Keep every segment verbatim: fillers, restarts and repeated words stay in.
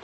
đi.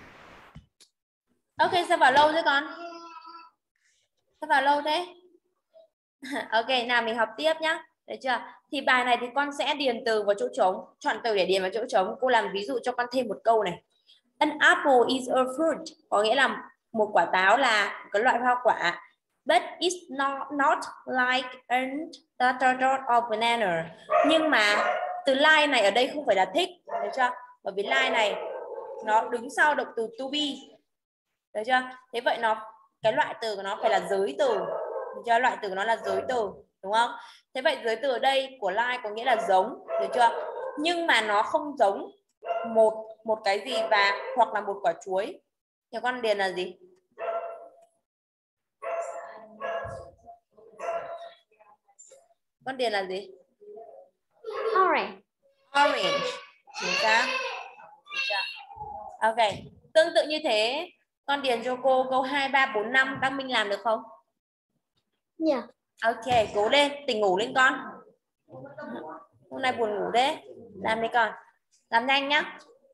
Ok, sao vào lâu thế con? Sao vào lâu thế? Ok, nào mình học tiếp nhá. Được chưa? Thì bài này thì con sẽ điền từ vào chỗ trống, chọn từ để điền vào chỗ trống. Cô làm ví dụ cho con thêm một câu này. An apple is a fruit, có nghĩa là một quả táo là cái loại hoa quả. But it's not not like an dot dot dot of banana. Nhưng mà từ like này ở đây không phải là thích, được chưa? Bởi vì like này nó đứng sau động từ to be, được chưa? Thế vậy nó cái loại từ của nó phải là giới từ, được chưa? Loại từ của nó là giới từ, đúng không? Thế vậy giới từ ở đây của like có nghĩa là giống, được chưa? Nhưng mà nó không giống một một cái gì và hoặc là một quả chuối. Thì con điền là gì? Con điền là gì? Orange. Orange. Chính xác. Ok. Tương tự như thế, con điền cho cô câu hai, ba, bốn, năm. Đăng Minh làm được không? Dạ. Yeah. Ok, cố lên, tỉnh ngủ lên con. Hôm nay buồn ngủ đấy. Làm đi con. Làm nhanh nhá.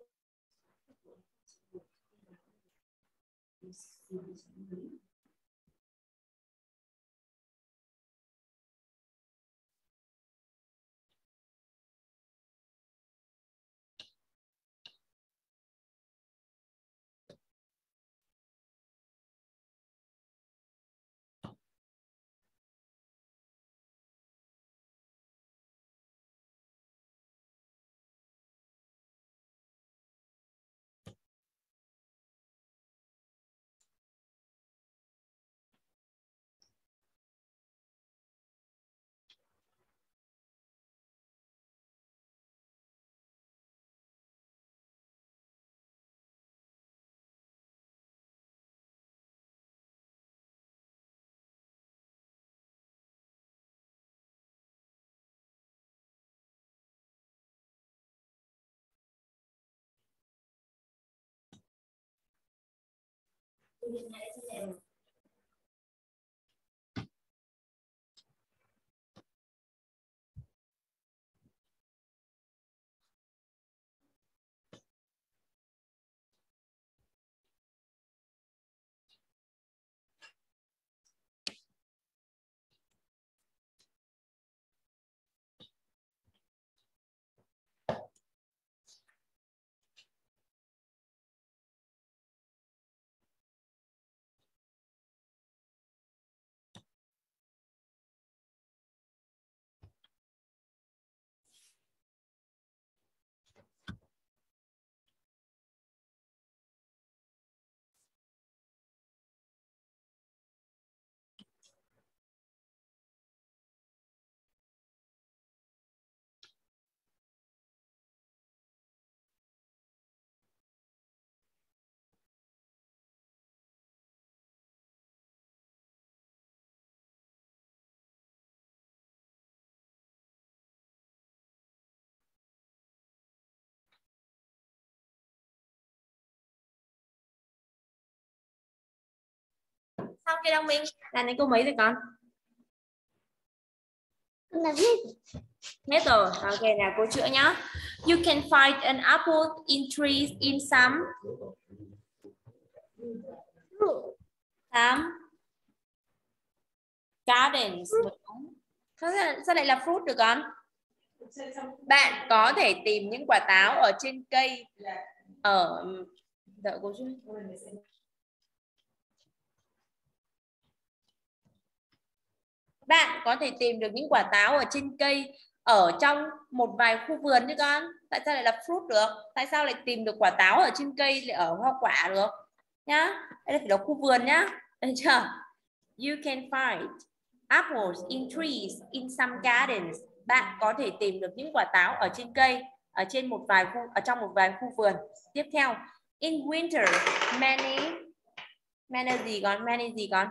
Xong chưa Đăng Minh? Làm đến câu mấy rồi con? Là hết. Hết rồi. Ok, nào cô chữa nhá. You can find an apple in trees in some some gardens. Sao, sao lại là fruit được con? Bạn có thể tìm những quả táo ở trên cây ở đợi cô chứ. Bạn có thể tìm được những quả táo ở trên cây ở trong một vài khu vườn chứ con. Tại sao lại là fruit được? Tại sao lại tìm được quả táo ở trên cây lại ở hoa quả được? Nhá. Đây là phải là khu vườn nhá. Được chưa? You can find apples in trees in some gardens. Bạn có thể tìm được những quả táo ở trên cây ở trên một vài khu ở trong một vài khu vườn. Tiếp theo, in winter many many gì con? Many gì con?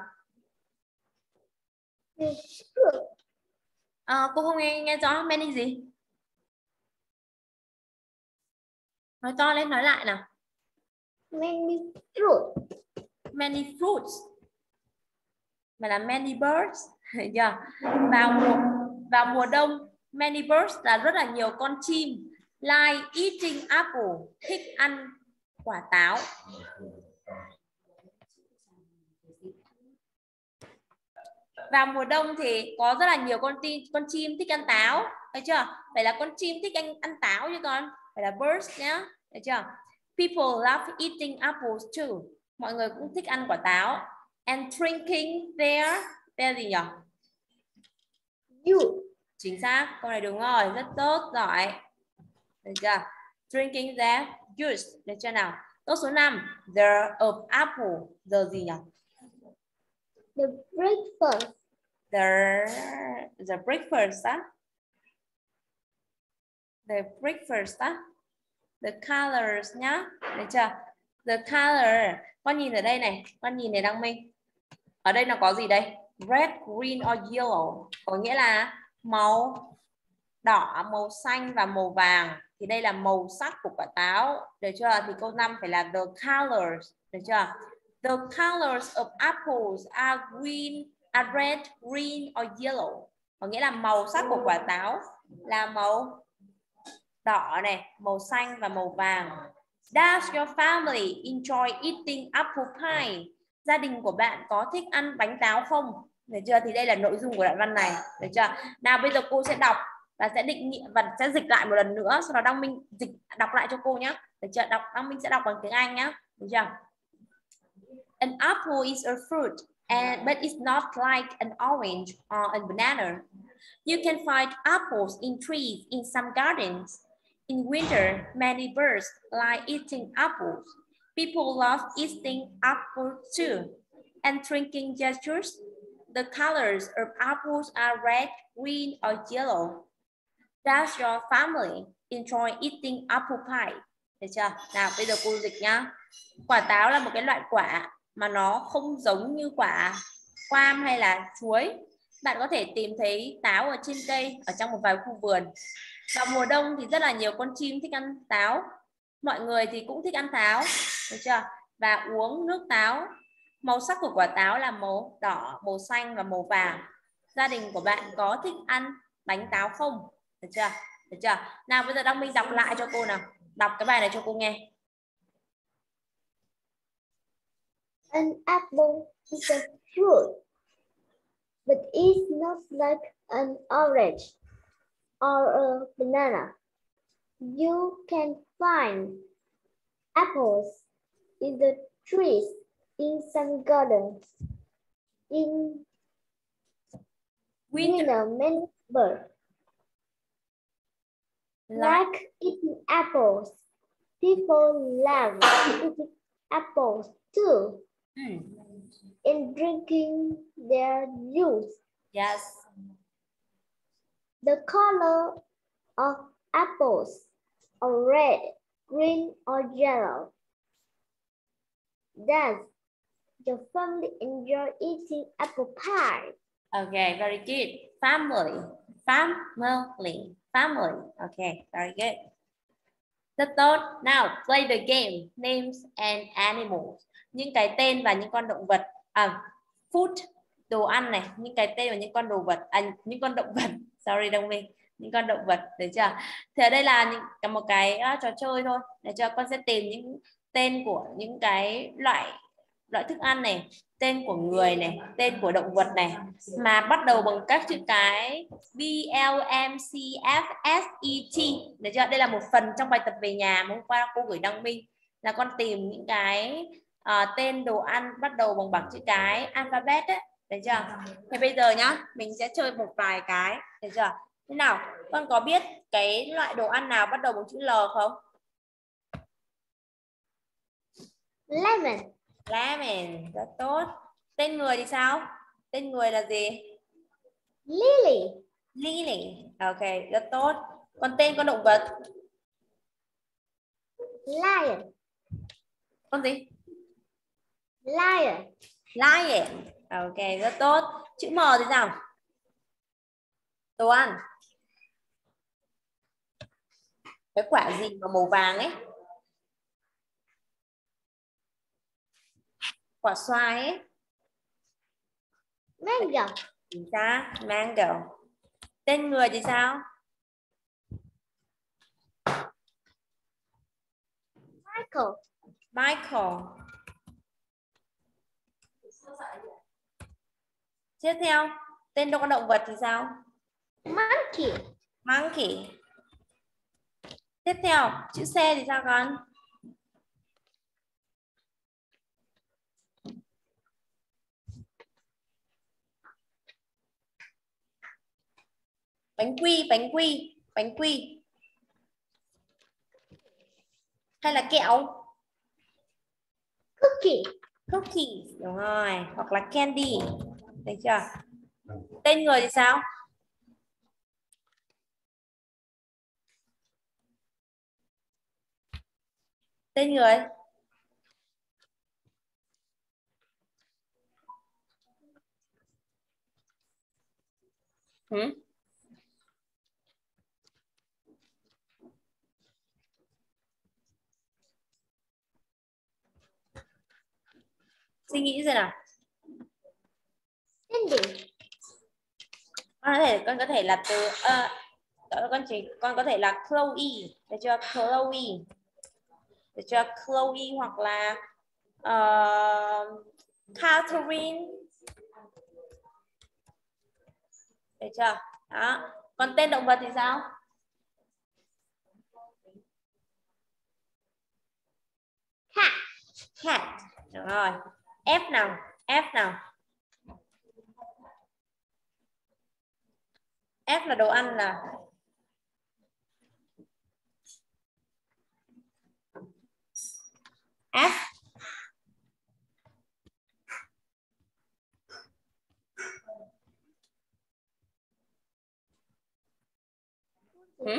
À, cô không nghe nghe rõ. Many gì? Nói to lên, nói lại nào. Many fruit. Many fruits. Mà là many birds. Yeah. Vào mùa vào mùa đông, many birds là rất là nhiều con chim. Like eating apple, thích ăn quả táo. Vào mùa đông thì có rất là nhiều con chim, con chim thích ăn táo, thấy chưa? Phải là con chim thích ăn, ăn táo chứ con, phải là birds nhá, thấy chưa? People love eating apples too. Mọi người cũng thích ăn quả táo. And drinking their, their gì nhỉ? Juice. Chính xác, câu này đúng rồi, rất tốt, giỏi. Được chưa? Drinking their juice, được chưa nào? Câu số năm, the of apple, the gì nhỉ? The breakfast. The the breakfast á. The breakfast á. The colors nhá, được chưa? The color, con nhìn ở đây này, con nhìn này Đăng Minh. Ở đây nó có gì đây? Red, green or yellow, có nghĩa là màu đỏ, màu xanh và màu vàng. Thì đây là màu sắc của quả táo, được chưa? Thì câu năm phải là the colors, được chưa? The colors of apples are green, are red, green or yellow. Có nghĩa là màu sắc của quả táo là màu đỏ này, màu xanh và màu vàng. Does your family enjoy eating apple pie? Gia đình của bạn có thích ăn bánh táo không? Được chưa? Thì đây là nội dung của đoạn văn này, được chưa? Nào bây giờ cô sẽ đọc và sẽ định nghĩa và sẽ dịch lại một lần nữa, sau đó Đăng Minh dịch đọc lại cho cô nhé. Được chưa? Đọc Đăng Minh sẽ đọc bằng tiếng Anh nhé. Được chưa? An apple is a fruit, and but it's not like an orange or a banana. You can find apples in trees in some gardens. In winter, many birds like eating apples. People love eating apples too. And drinking juice. The colors of apples are red, green, or yellow. Does your family enjoy eating apple pie? Được chưa? Nào, bây giờ cô dịch nhá. Quả táo là một cái loại quả mà nó không giống như quả cam hay là chuối. Bạn có thể tìm thấy táo ở trên cây, ở trong một vài khu vườn. Vào mùa đông thì rất là nhiều con chim thích ăn táo. Mọi người thì cũng thích ăn táo, được chưa? Và uống nước táo. Màu sắc của quả táo là màu đỏ, màu xanh và màu vàng. Gia đình của bạn có thích ăn bánh táo không? Được chưa? Được chưa? Nào bây giờ Đăng Minh đọc lại cho cô nào. Đọc cái bài này cho cô nghe. An apple is a fruit, but it's not like an orange or a banana. You can find apples in the trees in some gardens. In winter, many birds like eating apples. People love eating apples too. Hmm. And drinking their juice. Yes. The color of apples are red, green, or yellow. Does your family enjoy eating apple pie? Okay, very good. Family, family, family. Okay, very good. Rất tốt. Now, play the game. Names and animals. Những cái tên và những con động vật. À, food, đồ ăn này. Những cái tên và những con đồ vật. À, những con động vật. Sorry Đông Minh. Những con động vật. Được chưa? Thì ở đây là những, một cái uh, trò chơi thôi. Được chưa? Con sẽ tìm những tên của những cái loại loại thức ăn này, tên của người này, tên của động vật này mà bắt đầu bằng các chữ cái B L M C F S E T. Được chưa? Đây là một phần trong bài tập về nhà mà hôm qua cô gửi Đăng Minh, là con tìm những cái uh, tên đồ ăn bắt đầu bằng bảng chữ cái alphabet ấy. Được chưa? Thì bây giờ nhá, mình sẽ chơi một vài cái. Được chưa? Thế nào? Con có biết cái loại đồ ăn nào bắt đầu bằng chữ L không? Lemon. Lemon, rất tốt. Tên người thì sao? Tên người là gì? Lily. Lily. Ok, rất tốt. Còn tên con động vật? Lion. Con gì? Lion. Lion. Ok, rất tốt. Chữ M thì sao? Đồ ăn. Cái quả gì mà màu vàng ấy? Quả xoài ấy. Mango. Chính xác, mango. Tên người thì sao? Michael. Michael. Tiếp theo, tên con động vật thì sao? Monkey. Monkey. Tiếp theo, chữ xe thì sao con? Bánh quy, bánh quy, bánh quy. Hay là kẹo? Cookie. Cookie, đúng rồi. Hoặc là candy. Được chưa? Tên người thì sao? Tên người. Ừ? Suy nghĩ xem nào. Cindy. Con có thể con có thể là từ uh, con chỉ con có thể là Chloe, được chưa? Chloe, được chưa? Chloe hoặc là uh, Catherine, được chưa? Đó. Còn tên động vật thì sao? Cat. Cat, đúng rồi. F nào, F nào. F là đồ ăn là F. Ừ?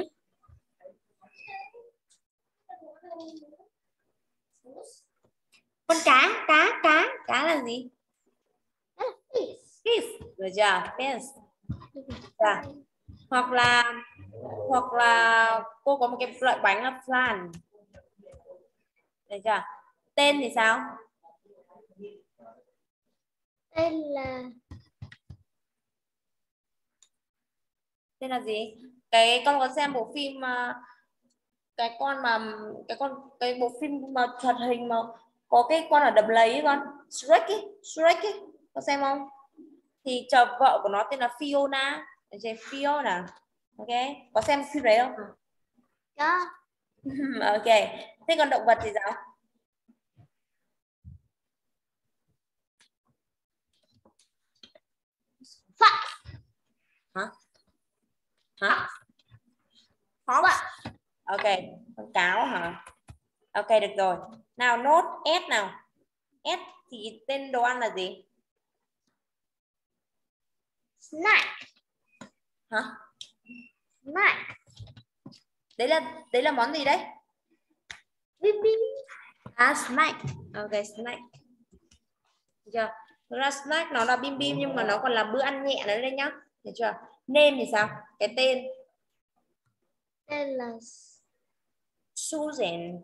Con cá, cá, cá, cá là gì? Fish. Fish, được chưa? Fish. Dạ. Hoặc là hoặc là cô có một cái loại bánh là flan, được chưa? Tên thì sao? Tên là Tên là gì? Cái con có xem bộ phim cái con mà cái con cái bộ phim mà hoạt hình mà có cái con ở đầm lầy ấy con, Shrek ấy, Shrek ấy, có xem không? Thì chờ vợ của nó tên là Fiona, ở trên Fiona. Ok, có xem phim đấy không? có. Ok, thế còn động vật thì sao? Fox. Hả? Hả? Fox. Ok, con cáo hả? Ok, được rồi. Nào nốt S nào. S thì tên đồ ăn là gì? Snack. Hả? Snack. Đấy là đấy là món gì đấy? Bim bim. À, snack. Ok, snack. Được chưa? Thực ra snack nó là bim bim nhưng mà nó còn là bữa ăn nhẹ nữa đây nhá. Được chưa? Name thì sao? Cái tên Tên là Susan.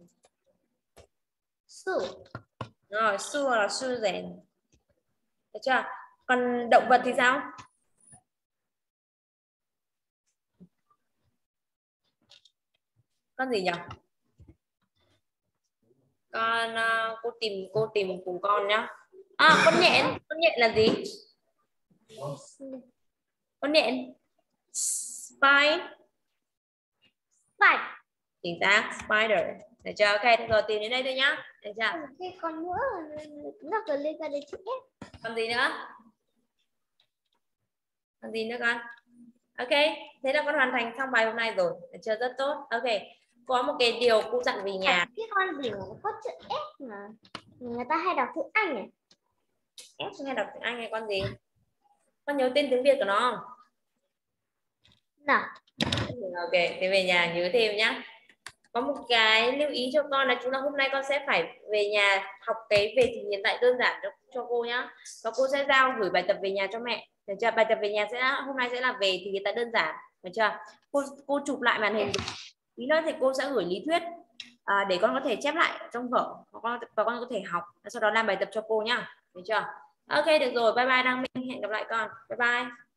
Sue. Rồi, Sue là Susan. Được chưa? Còn động vật thì sao? Con gì nhỉ? Con uh, cô tìm cô tìm cùng con nhá. À, con nhện, con nhện là gì? Con nhện. Spy. Spider. Chính xác, spider. Được chưa? Ok, được rồi, tìm đến đây thôi nhá. Được chưa? Cái con nữa nó còn liên quan đến chữ S. Còn gì nữa? Còn gì nữa con? Ok, thế là con hoàn thành xong bài hôm nay rồi. Được chưa? Rất tốt. Ok, có một cái điều cô dặn về nhà. Cái con gì mà có chữ S mà người ta hay đọc chữ Anh này. S hay đọc tiếng Anh hay con gì? Con nhớ tên tiếng Việt của nó không? Nào. Ok, thế về nhà nhớ thêm nhá. Có một cái lưu ý cho con là chúng ta hôm nay con sẽ phải về nhà học cái về thì hiện tại đơn giản cho, cho cô nhá. Và cô sẽ giao gửi bài tập về nhà cho mẹ. Được chưa? Bài tập về nhà sẽ hôm nay sẽ là về thì hiện tại đơn giản. Được chưa? Cô cô chụp lại màn hình. Tí nữa thì cô sẽ gửi lý thuyết à, để con có thể chép lại trong vở và con, và con có thể học. Sau đó làm bài tập cho cô nhá. Được chưa? Ok, được rồi. Bye bye Đăng Minh. Hẹn gặp lại con. Bye bye.